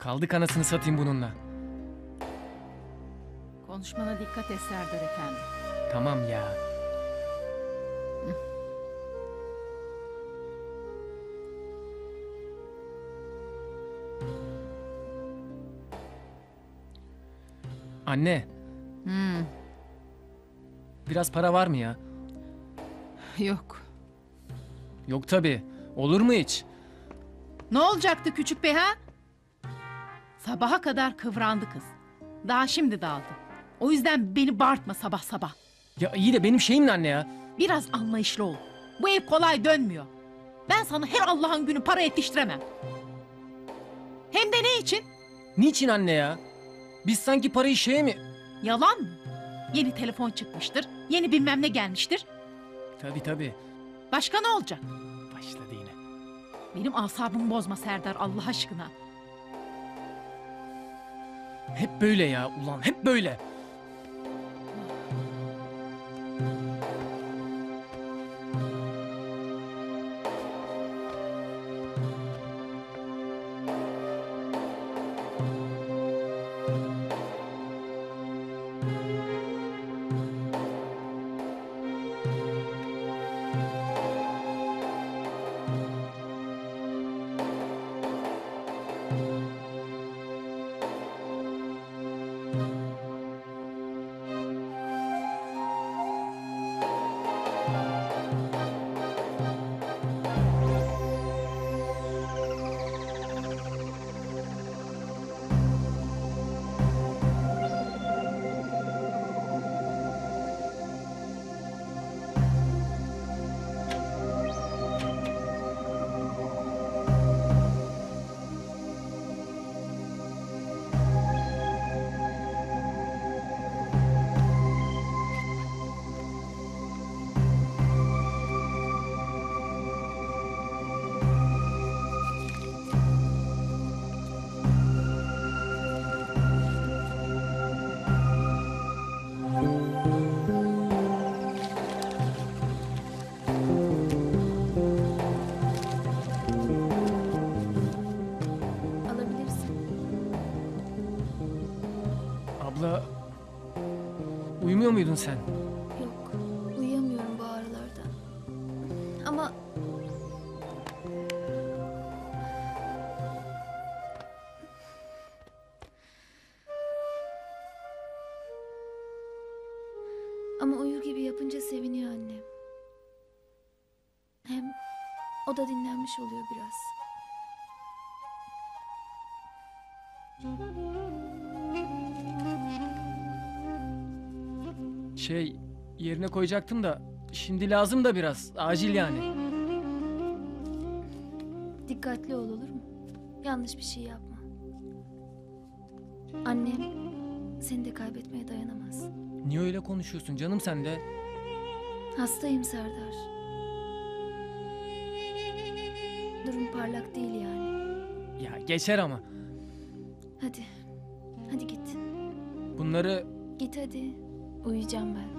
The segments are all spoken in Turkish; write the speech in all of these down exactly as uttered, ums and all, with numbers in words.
Kaldık anasını satayım bununla. Konuşmana dikkat et Serdar Efendi. Tamam ya. Anne, Hmm, biraz para var mı ya? yok. Yok tabii. Olur mu hiç? Ne olacaktı küçük bey ha? Sabaha kadar kıvrandı kız. Daha şimdi daldı. O yüzden beni bağırtma sabah sabah. Ya iyi de benim şeyim ne anne ya? Biraz anlayışlı ol. Bu ev kolay dönmüyor. Ben sana her Allah'ın günü para yetiştiremem. Hem de ne için? Niçin anne ya? Biz sanki parayı şeye mi... Yalan mı? Yeni telefon çıkmıştır. Yeni bilmem ne gelmiştir. Tabii tabii. Başka ne olacak? Başladı yine. Benim asabımı bozma Serdar Allah aşkına. Hep böyle ya ulan, hep böyle. Alabilirsin. Abla, uyumuyor muydun sen? Yok, uyuyamıyorum bu aralarda. Ama... Ama uyur gibi yapınca seviniyor annem. Hem o da dinlenmiş oluyor biraz. Şey, yerine koyacaktım da şimdi lazım da biraz, acil yani. Dikkatli ol olur mu? Yanlış bir şey yapma. Annem seni de kaybetmeye dayanamaz. Niye öyle konuşuyorsun canım sen de? Hastayım Serdar. Durum parlak değil yani. Ya geçer ama. Hadi. Hadi git. Bunları Git hadi. Uyuyacağım ben.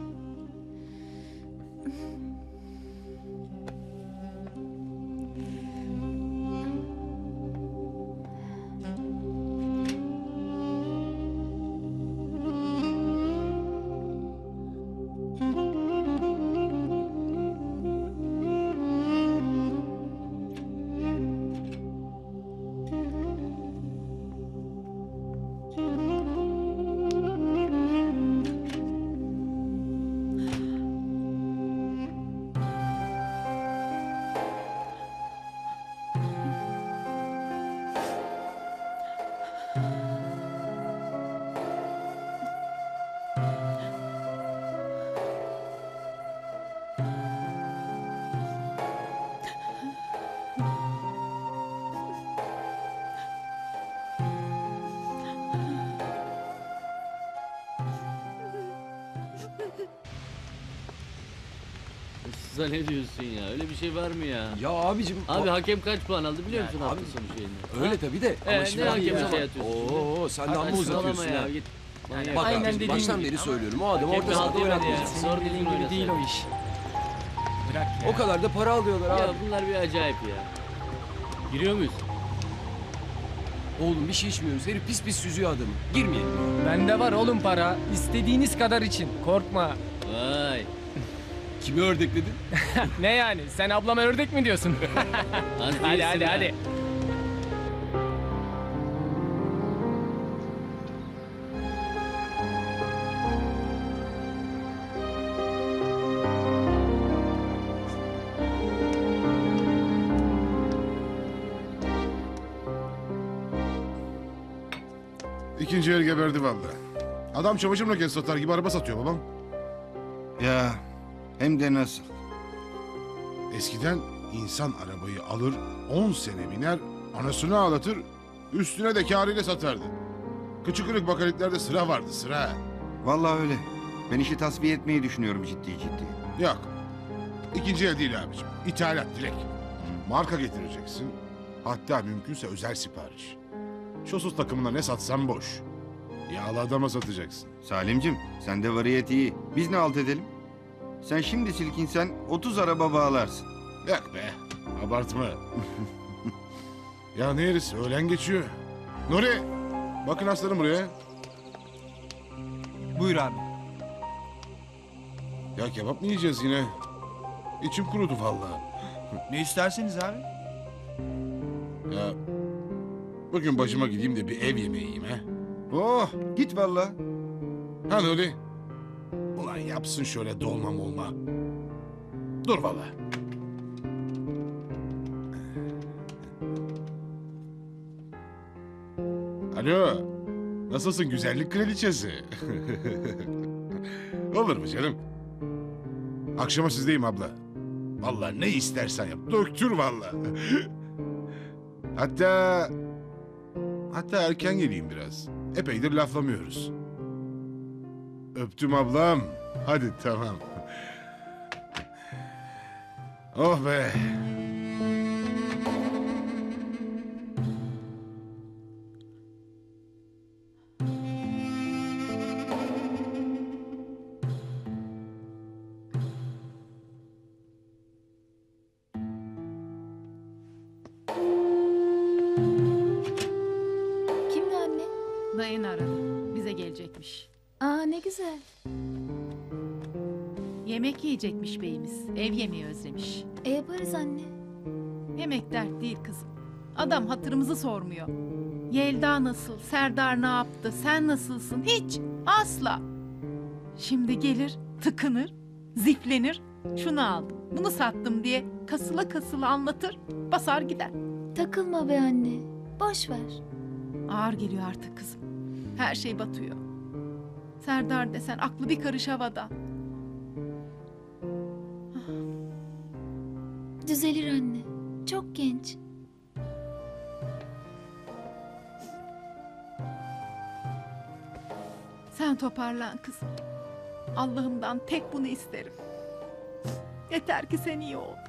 Sen ne diyorsun ya? Öyle bir şey var mı ya? Ya abicim. Abi o- hakem kaç puan aldı biliyor musun Yani hafta abi- sonu şeyini? öyle Ha? tabii de. Ee, Ama ne şimdi hakeme ya. şey atıyorsun? Oo sen de Hadi amma saçmalama uzatıyorsun ya, ha. git. Yani Manyak. Bak aynen abicim dediğin baştan gibi beri ama söylüyorum. O adam hakem orta de sahada aldı beni oynatmayacak. ya. senin Zor dediğin düzgün gibi oynasın. değil o iş. Bırak ya. O kadar da para alıyorlar Ya abi. bunlar bir acayip ya. Giriyor muyuz? Oğlum bir şey içmiyoruz. Herif pis pis süzüyor adamı. Girmeyelim. Bende var oğlum para. İstediğiniz kadar için. Korkma. Vay. Kimi ördekledin? Ne yani? Sen ablama ördek mi diyorsun? Az hadi değilsin hadi ha. hadi. İkinci el geberdi vallahi. Adam çamaşır makinesi satar gibi araba satıyor babam. Ya hem de nasıl? Eskiden insan arabayı alır, on sene biner, anasını ağlatır, üstüne de kârıyla satardı. Küçük ırık bakaliklerde sıra vardı, sıra. Vallahi öyle. Ben işi tasfiye etmeyi düşünüyorum ciddi ciddi. Yok. İkinci el değil abicim. İthalat direkt. Marka getireceksin. Hatta mümkünse özel sipariş. Şosuz takımına ne satsan boş. Yağlı adama satacaksın. Salimcim sende variyet iyi. Biz ne alt edelim? Sen şimdi silkinsen otuz araba bağlarsın. Yok be. Abartma. Ya ne yeriz? Öğlen geçiyor. Nuri. Bakın aslanım buraya. Buyur abi. Ya kebap mı yiyeceğiz yine? İçim kurudu vallahi. Ne isterseniz abi? Ya bugün başıma gideyim de bir ev yemeği yiyeyim ha. Oh git vallahi. Ha Nuri. Ulan yapsın şöyle dolma molma. Dur vallahi. Alo. Nasılsın güzellik kraliçesi? Olur mu canım? Akşama sizdeyim abla. Vallahi ne istersen yap. Döktür vallahi. Hatta... Hatta erken geleyim biraz. Epeydir laflamıyoruz. Öptüm ablam. Hadi tamam. Oh be. Kimdi anne? Dayın aradı. Bize gelecekmiş. Aa ne güzel. Yemek yiyecekmiş beyimiz. Ev yemeği özlemiş. E yaparız anne. Yemek dert değil kızım. Adam hatırımızı sormuyor. Yelda nasıl? Serdar ne yaptı? Sen nasılsın? Hiç. Asla. Şimdi gelir, tıkınır, ziflenir. Şunu aldım, bunu sattım diye kasıla kasıla anlatır, basar gider. Takılma be anne. Boş ver. Ağır geliyor artık kızım. Her şey batıyor. Serdar desen aklı bir karış havada. Düzelir anne. Çok genç. Sen toparlan kızım. Allah'ımdan tek bunu isterim. Yeter ki sen iyi ol.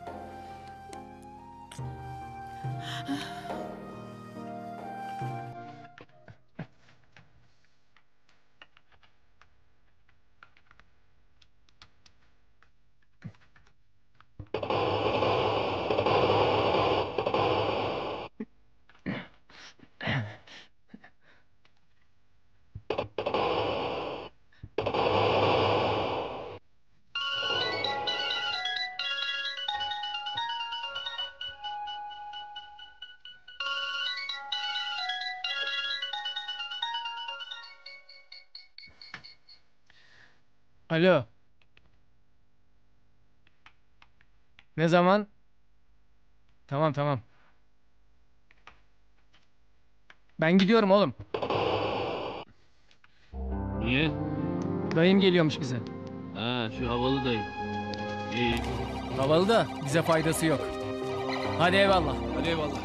Alo. Ne zaman? Tamam tamam. Ben gidiyorum oğlum. Niye? Dayım geliyormuş bize. Ha şu havalı dayım. İyi. Havalı da bize faydası yok. Hadi eyvallah. Hadi eyvallah.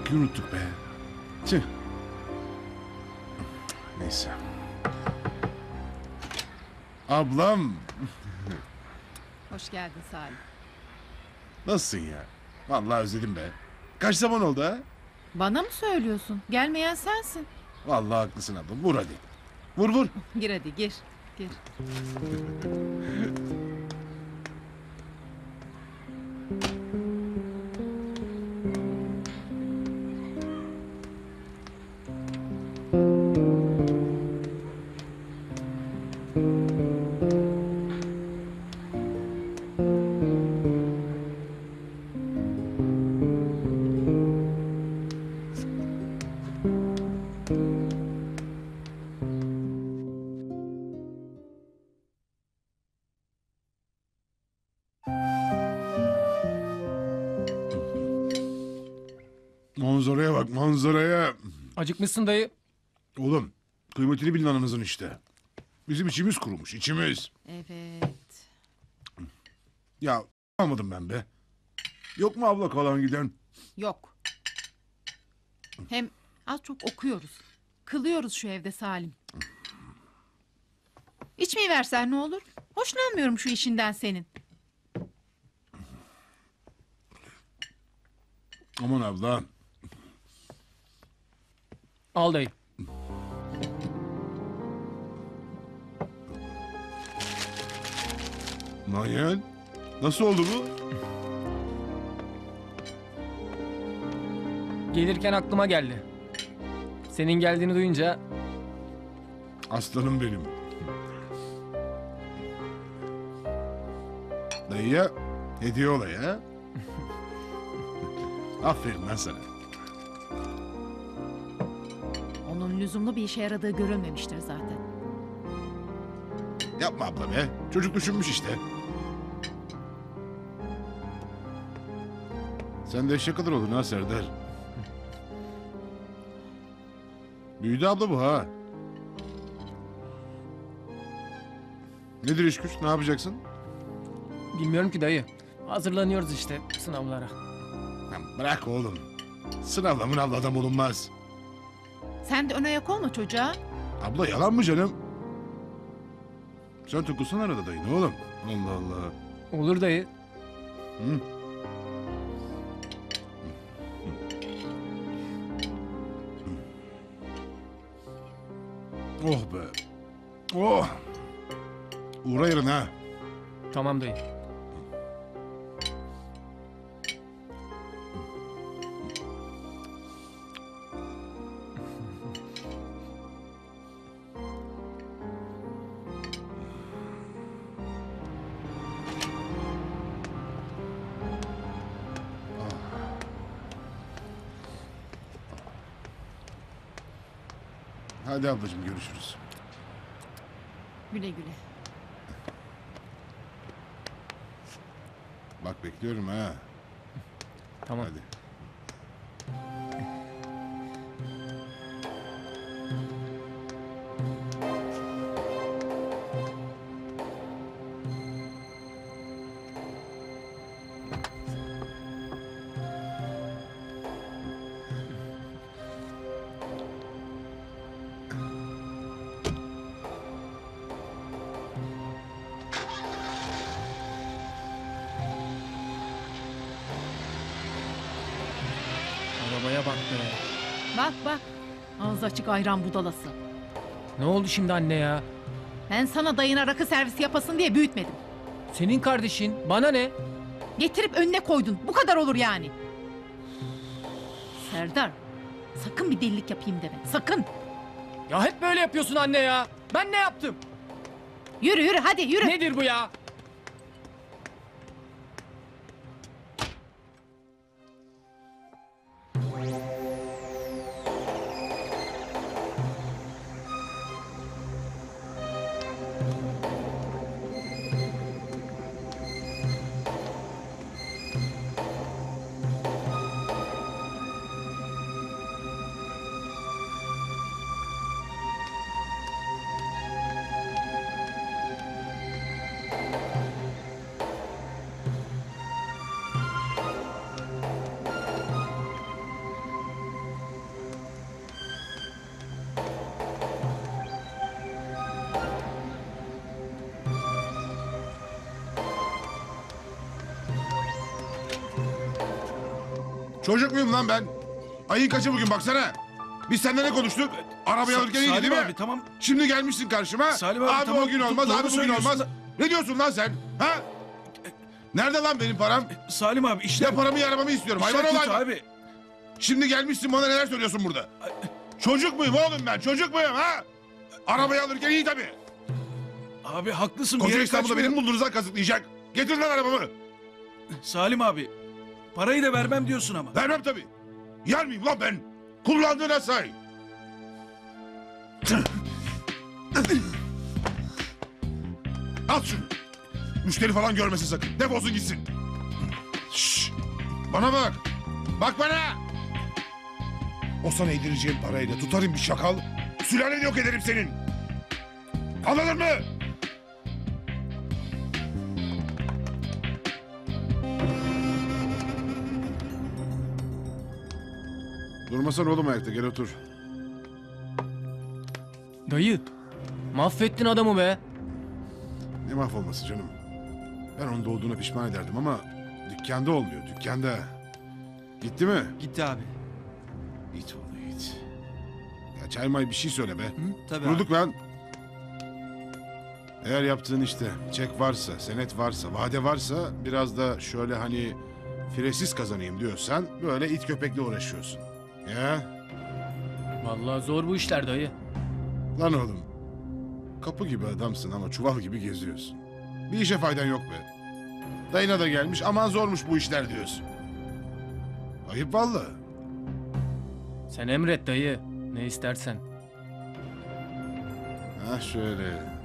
Şarkıyı unuttuk be. Tüh. Neyse. Ablam. Hoş geldin Salim. Nasılsın ya? Vallahi özledim be. Kaç zaman oldu ha? Bana mı söylüyorsun? Gelmeyen sensin. Vallahi haklısın abla. Vur hadi. Vur vur. Gir hadi gir. Gir. Manzaraya bak manzaraya. Acıkmışsın dayı. Oğlum kıymetini bilin ananızın işte. Bizim içimiz kurumuş içimiz. Evet. Ya almadım ben be. Yok mu abla kalan giden? Yok. Hem az çok okuyoruz. Kılıyoruz şu evde Salim. İçmeyi versen ne olur? Hoşlanmıyorum şu işinden senin. Aman abla. Al dayı. Manyak. Nasıl oldu bu? Gelirken aklıma geldi. Senin geldiğini duyunca Aslanım benim. Dayıya hediye olay ha? Aferin lan sana. Onun lüzumlu bir işe yaradığı görülmemiştir zaten. Yapma abla be. Çocuk düşünmüş işte. Sen de eşek kadar oldun ha Serdar. Büyüdü abla bu ha. Nedir iş güç? Ne yapacaksın? bilmiyorum ki dayı. Hazırlanıyoruz işte sınavlara. Lan bırak oğlum. Sınavla mınavla adam olunmaz. Sen de ön ayak olma çocuğa. Abla yalan mı canım? Sen tukulsan arada dayı ne oğlum? Allah Allah. Olur dayı. Hı? Oh be. Oh. Uğra yarın ha. Tamam dayı. Hadi ablacığım görüşürüz. Güle güle. Bak bekliyorum ha. Tamam. Hadi. Arabaya bak be. Bak bak. Ağzı açık ayran budalası. Ne oldu şimdi anne ya? Ben sana dayına rakı servisi yapasın diye büyütmedim. Senin kardeşin. Bana ne? Getirip önüne koydun. Bu kadar olur yani. Serdar. Sakın bir delilik yapayım deme. Sakın. Ya hep böyle yapıyorsun anne ya. Ben ne yaptım? Yürü yürü hadi yürü. Nedir bu ya? Çocuk muyum lan ben? Ayın kaçı bugün baksana. Biz seninle ne konuştuk? Arabayı Sa- alırken iyiydi Salim değil mi? abi tamam. Şimdi gelmişsin karşıma. Salim abi, abi tamam. o gün olmaz, Doğru abi bugün söylüyorsun olmaz. da- Ne diyorsun lan sen? Ha? Nerede lan benim param? Salim abi işler... Ya paramı ya arabamı istiyorum. işler Hayvan kötü olay. abi. Şimdi gelmişsin bana neler söylüyorsun burada? Çocuk muyum oğlum ben? Çocuk muyum ha? Arabayı alırken iyi tabii. Abi haklısın. bir Koca yere İstanbul'da kaçmıyor. benim bulduruzdan kazıklayacak. Getir lan arabamı. Salim abi. Parayı da vermem diyorsun ama. Vermem tabii. Yer miyim lan ben? Kullandığına say. Al şunu. Müşteri falan görmesin sakın. Defolsun gitsin. Şşş. Bana bak. Bak bana. O sana yedireceğim parayla tutarım bir şakal. Sülaleni yok ederim senin. Anladın mı? Durmasana oğlum ayakta, gel otur. Dayı, mahvettin adamı be. Ne mahvolması canım. Ben onun doğduğuna pişman ederdim ama dükkanda olmuyor, dükkanda. Gitti mi? Gitti abi. Git oğlum git. Ya Çaymay bir şey söyle be. Tabii Vurduk lan. Eğer yaptığın işte çek varsa, senet varsa, vade varsa biraz da şöyle hani firesiz kazanayım diyorsan böyle it köpekle uğraşıyorsun. Ya Vallahi zor bu işler dayı. lan oğlum. Kapı gibi adamsın ama çuval gibi geziyorsun. Bir işe faydan yok be. Dayına da gelmiş aman zormuş bu işler diyorsun. Ayıp vallahi. Sen emret dayı. Ne istersen. Ha şöyle.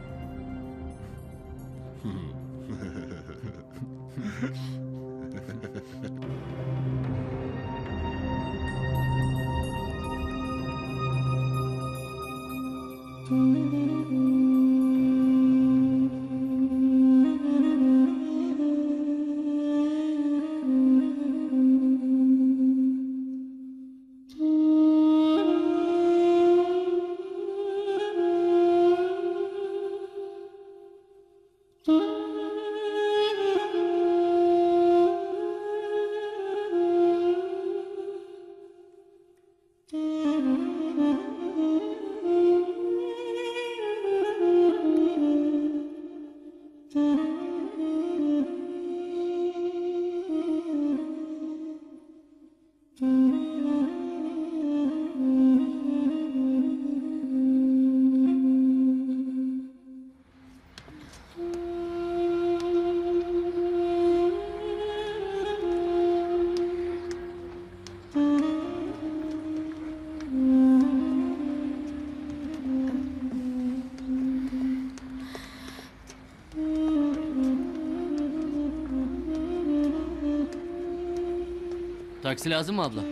Taksi lazım mı abla?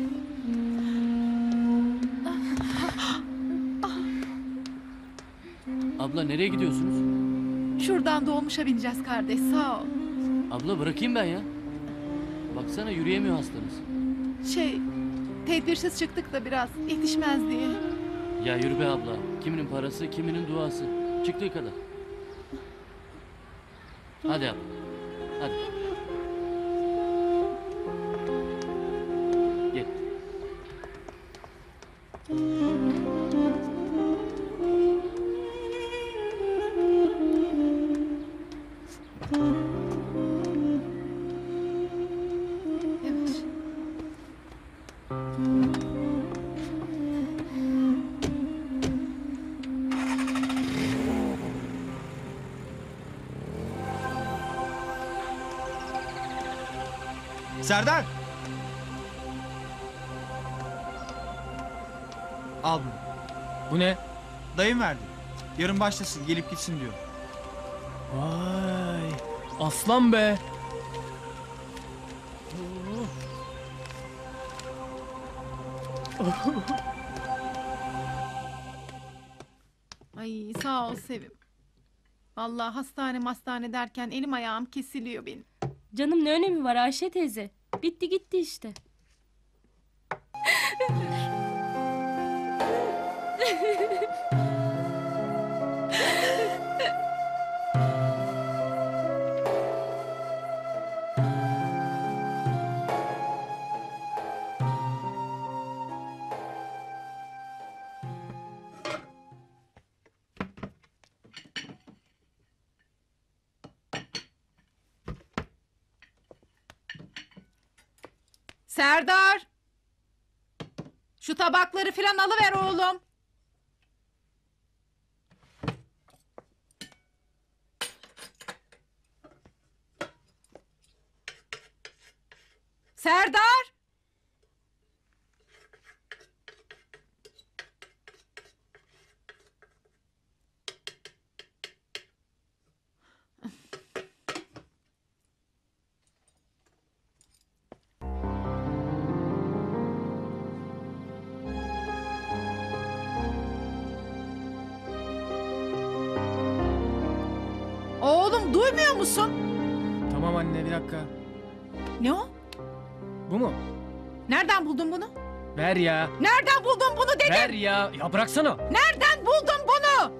Abla nereye gidiyorsunuz? Şuradan dolmuşa bineceğiz kardeş, sağ ol. Abla bırakayım ben ya. Baksana yürüyemiyor hastanız. Şey, tedbirsiz çıktık da biraz yetişmez diye. Ya yürü be abla. Kiminin parası, kiminin duası. Çıktığı kadar. Hadi abla. Hadi. Gel. Yavaş. Serdar! Al bunu. Bu ne? Dayım verdi. Yarın başlasın gelip gitsin diyor. Vay. Aslan be. Ay sağ ol Sevim. Vallahi hastane hastane derken elim ayağım kesiliyor benim. Canım ne önemi var Ayşe teyze? Bitti gitti işte. Serdar! Şu tabakları filan alıver oğlum. Serdar! Oğlum duymuyor musun? Tamam anne bir dakika. Ne o? Bu mu? Nereden buldun bunu? Ver ya. Nereden buldun bunu dedim. Ver ya. Ya bıraksana. Nereden buldun bunu?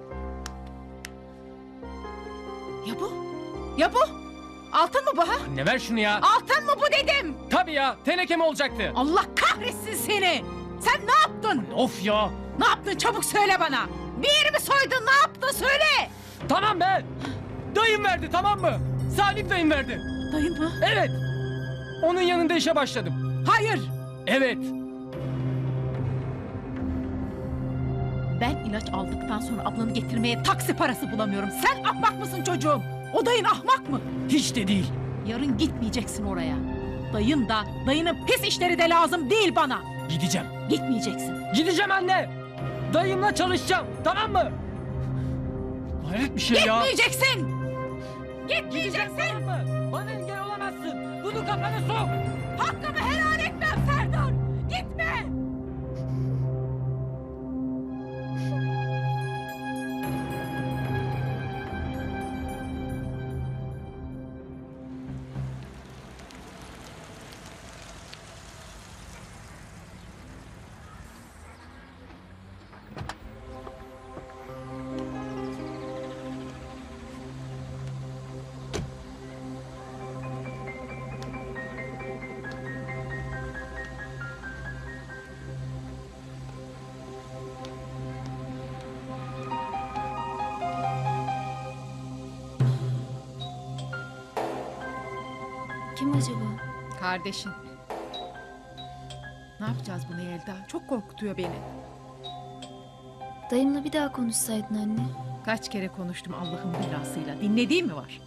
Ya bu? Ya bu? Altın mı bu ha? Anne ver şunu ya. Altın mı bu dedim? Tabii ya. Teneke mi olacaktı? Allah kahretsin seni. Sen ne yaptın? Of ya. Ne yaptın çabuk söyle bana. Bir yerimi soydun, ne yaptın söyle. Tamam be. Dayım verdi, tamam mı? Salim dayım verdi. Dayın mı? Evet. Onun yanında işe başladım. Hayır. Evet. Ben ilaç aldıktan sonra ablanı getirmeye taksi parası bulamıyorum. Sen ahmak mısın çocuğum? O dayın ahmak mı? Hiç de değil. Yarın gitmeyeceksin oraya. Dayın da, dayının pis işleri de lazım değil bana. Gideceğim. Gitmeyeceksin. Gideceğim anne. Dayımla çalışacağım. Tamam mı? Hayret bir şey ya. Gitmeyeceksin. Gitmeyeceksin. Tamam mı? Bana engel olamazsın. Bunu kafana sok. Hakkımı helal etmem Serdar. Gitme. Kim acaba? Kardeşin. Ne yapacağız bunu Yelda? Çok korkutuyor beni. Dayımla bir daha konuşsaydın anne. Kaç kere konuştum Allah'ın belasıyla. Dinlediğim mi var?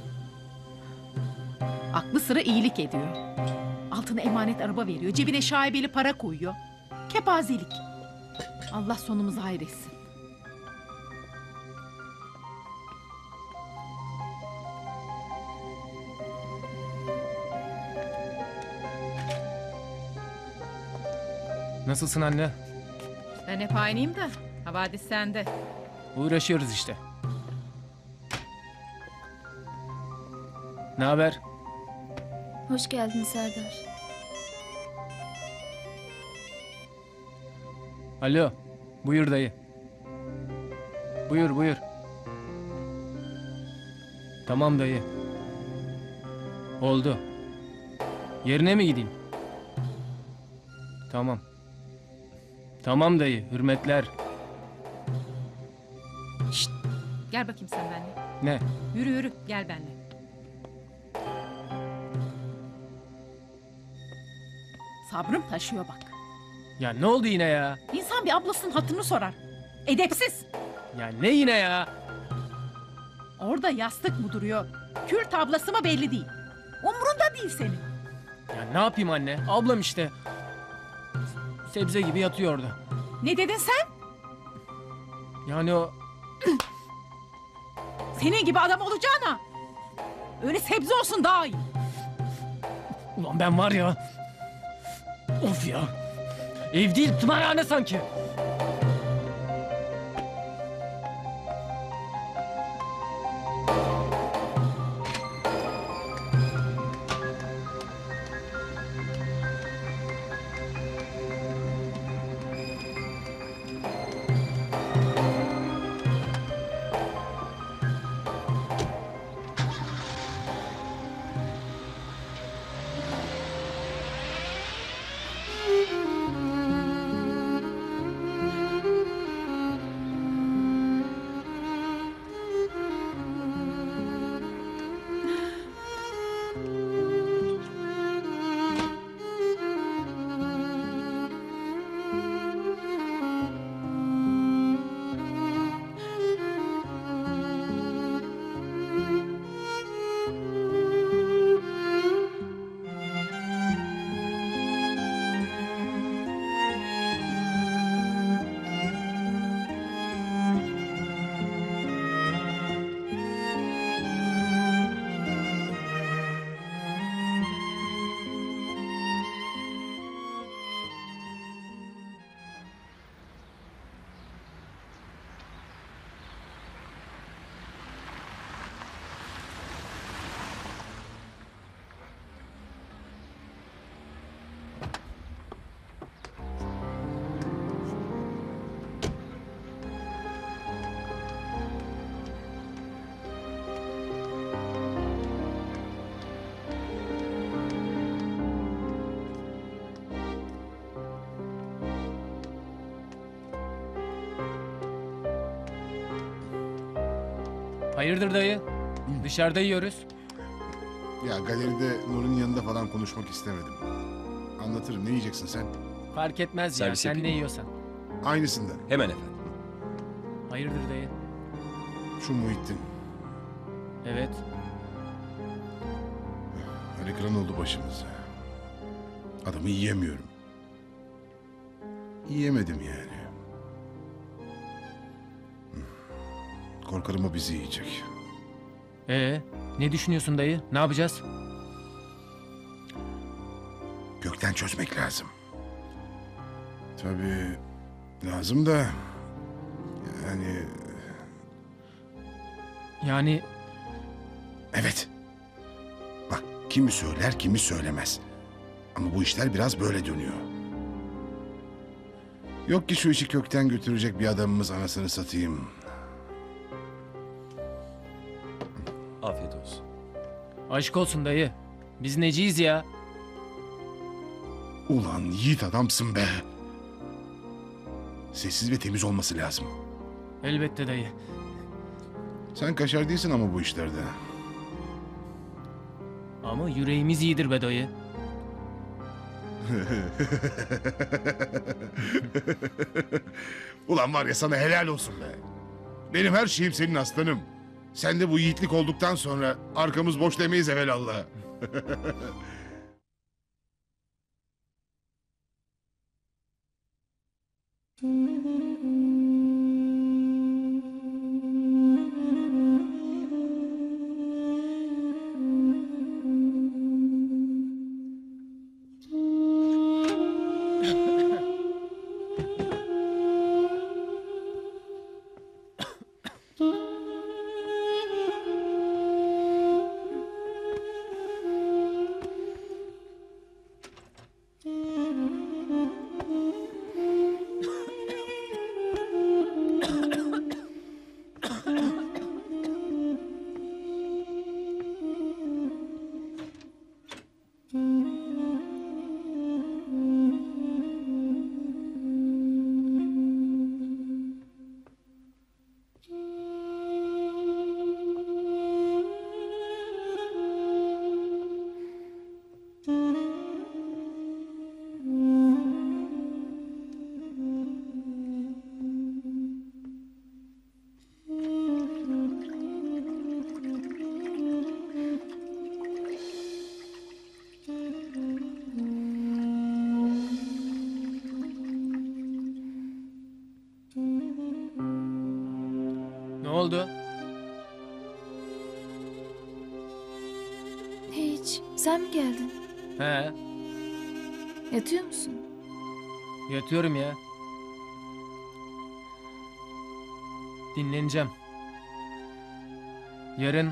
Aklı sıra iyilik ediyor. Altına emanet araba veriyor. Cebine şaibeli para koyuyor. Kepazelik. Allah sonumuzu hayretsin. Nasılsın anne? Ben hep aynıyım da havadis sende. Uğraşıyoruz işte. Ne haber? Hoş geldin Serdar. Alo. Buyur dayı. Buyur buyur. Tamam dayı. Oldu. Yerine mi gideyim? Tamam. Tamam dayı. Hürmetler. Şşt, gel bakayım sen benimle. Ne? Yürü yürü gel benimle. Sabrım taşıyor bak. Ya ne oldu yine ya? İnsan bir ablasının hatırını sorar. Edepsiz. Ya ne yine ya? Orada yastık mı duruyor? Kül tablası mı belli değil. Umrunda değil senin. Ya ne yapayım anne? Ablam işte. Sebze gibi yatıyor orada. Ne dedin sen? Yani o... Senin gibi adam olacağına öyle sebze olsun daha iyi. Ulan ben var ya... Of ya. Ev değil tımarhane sanki. Hayırdır dayı? Dışarıda yiyoruz. Ya galeride Nur'un yanında falan konuşmak istemedim. Anlatırım. Ne yiyeceksin sen? Fark etmez ya. Servis Sen yapayım ne mı? yiyorsan. Aynısından. Hemen efendim. Hayırdır dayı? Şu Muhittin. Evet. Öyle kıran oldu başımıza. Adamı yiyemiyorum. Yiyemedim yani. Korkarım o bizi yiyecek. Ee, ne düşünüyorsun dayı? Ne yapacağız? Kökten çözmek lazım. Tabii lazım da yani Yani evet. Bak kimi söyler kimi söylemez. Ama bu işler biraz böyle dönüyor. Yok ki şu işi kökten götürecek bir adamımız anasını satayım. Afiyet olsun. aşk olsun dayı. Biz neciyiz ya? Ulan yiğit adamsın be. Sessiz ve temiz olması lazım. Elbette dayı. Sen kaşar değilsin ama bu işlerde. Ama yüreğimiz iyidir be dayı. Ulan var ya sana helal olsun be. Benim her şeyim senin aslanım. Sen de bu yiğitlik olduktan sonra arkamız boş demeyiz evelallah. Ne oldu? Hiç. Sen mi geldin? He, Yatıyor musun? yatıyorum ya. Dinleneceğim. Yarın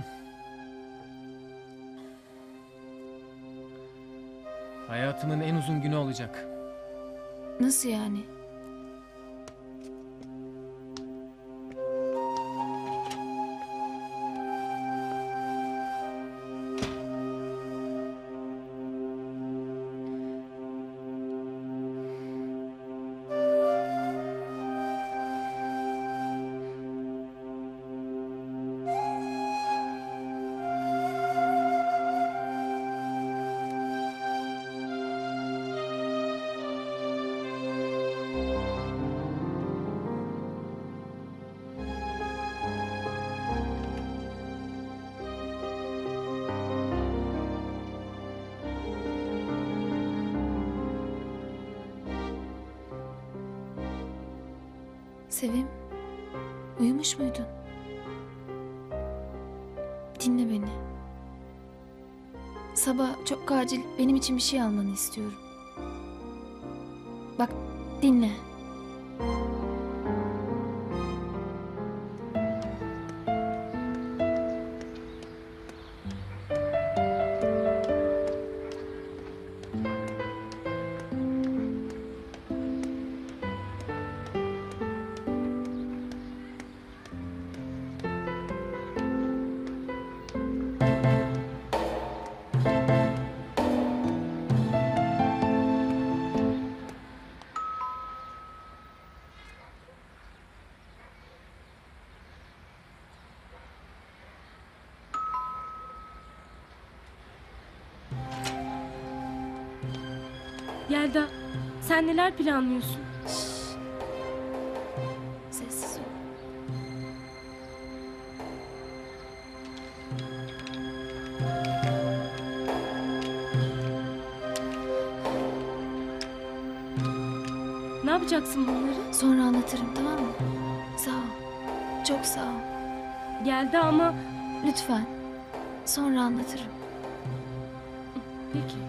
hayatımın en uzun günü olacak. Nasıl yani? Sevim, uyumuş muydun? Dinle beni. Sabah çok acil benim için bir şey almanı istiyorum. Bak, dinle. Yelda, sen neler planlıyorsun? Sessiz ol. Ne yapacaksın bunları? Sonra anlatırım, tamam mı? Sağ ol. Çok sağ ol. Yelda ama... Lütfen. Sonra anlatırım. Peki.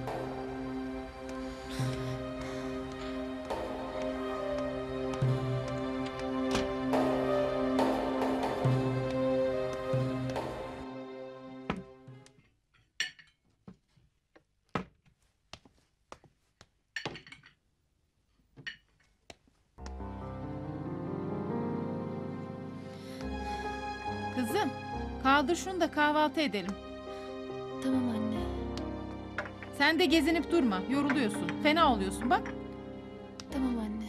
Kızım, kaldır şunu da kahvaltı edelim. Tamam anne. Sen de gezinip durma, yoruluyorsun. Fena oluyorsun bak. Tamam anne.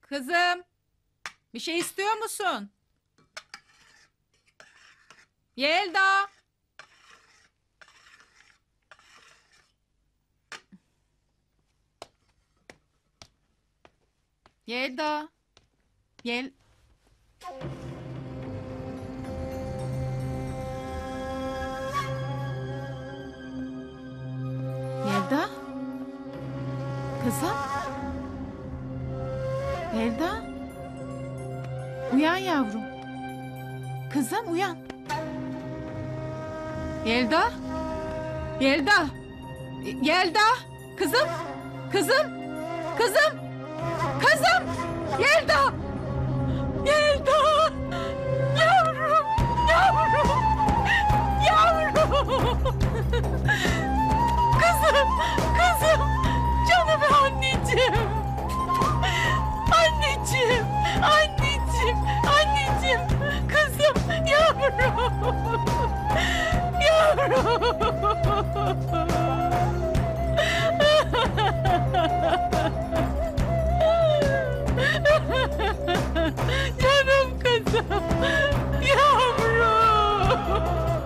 Kızım, bir şey istiyor musun? Yelda. Yelda. Yel... Yelda? Kızım? Yelda? Uyan yavrum. Kızım uyan. Yelda? Yelda? Yelda? Kızım? Kızım? Kızım? Kızım! Yelda! Yelda! Yavrum! Yavrum! Yavrum! Kızım! Kızım! Canım anneciğim! Anneciğim! Anneciğim! Anneciğim! Kızım! Yavrum! Yavrum! Canım kızım! Yavrum!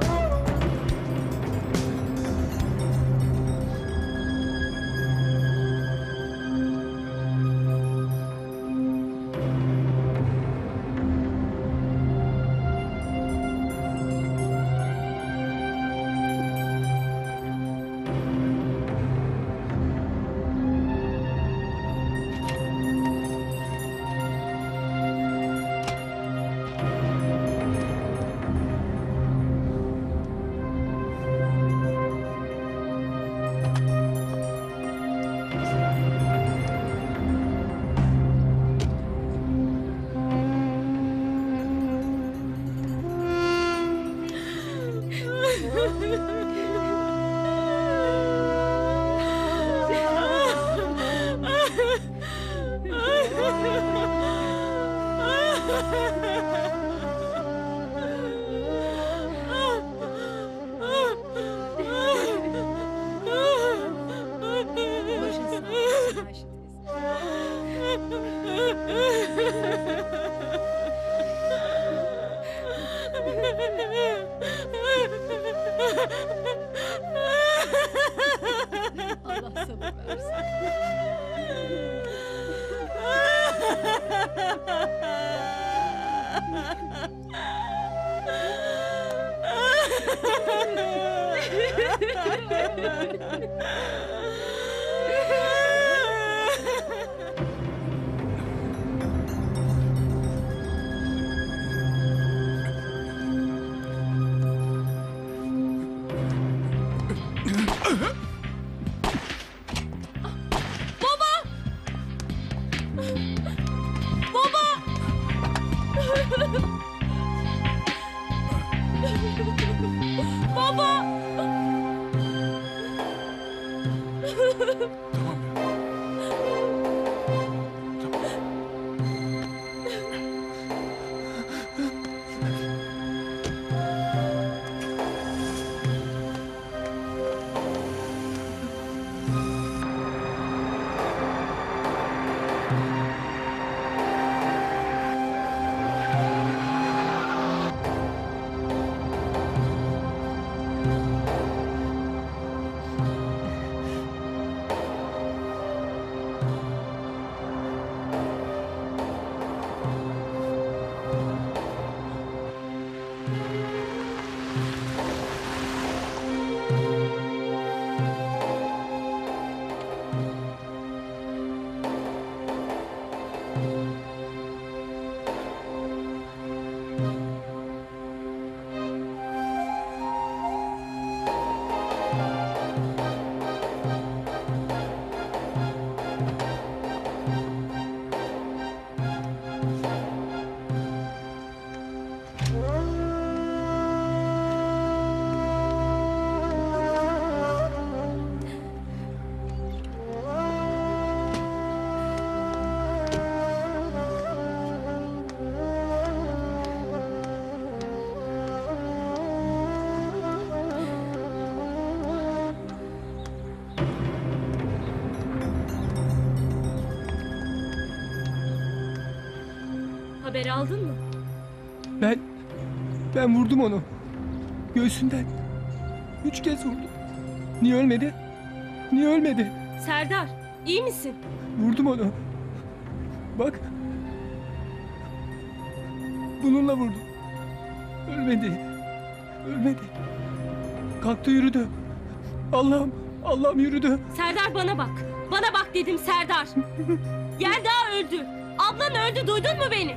Allah sabır haber aldın mı? Ben, ben vurdum onu. Göğsünden. Üç kez vurdum. Niye ölmedi? Niye ölmedi? Serdar, iyi misin? Vurdum onu. Bak. Bununla vurdum. Ölmedi. Ölmedi. Kalktı yürüdü. Allah'ım, Allah'ım yürüdü. Serdar bana bak. Bana bak dedim Serdar. Yelda öldü. Ablan öldü, duydun mu beni?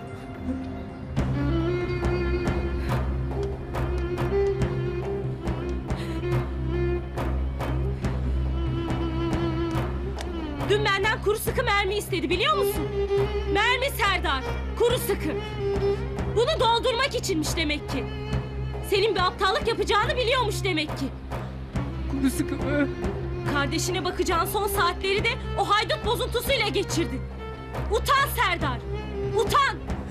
Dün benden kuru sıkı mermi istedi, biliyor musun? Mermi Serdar, kuru sıkı. Bunu doldurmak içinmiş demek ki. Senin bir aptallık yapacağını biliyormuş demek ki. Kuru sıkı mı? Kardeşine bakacağın son saatleri de o haydut bozuntusuyla geçirdin. Utan Serdar, utan!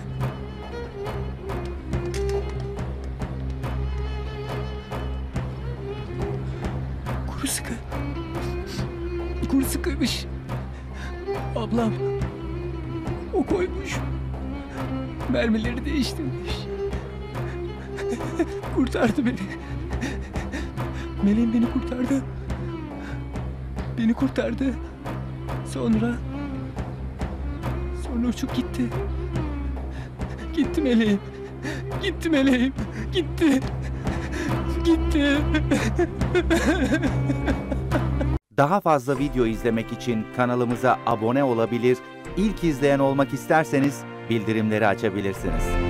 Kuru sıkı. Kuru sıkıymış. Ablam. O koymuş. Mermileri değiştirmiş. Kurtardı beni. Meleğim beni kurtardı. Beni kurtardı. Sonra... Sonra uçup gitti. Gitti meleğim. Gitti meleğim. Gitti. Gitti. Daha fazla video izlemek için kanalımıza abone olabilir, ilk izleyen olmak isterseniz bildirimleri açabilirsiniz.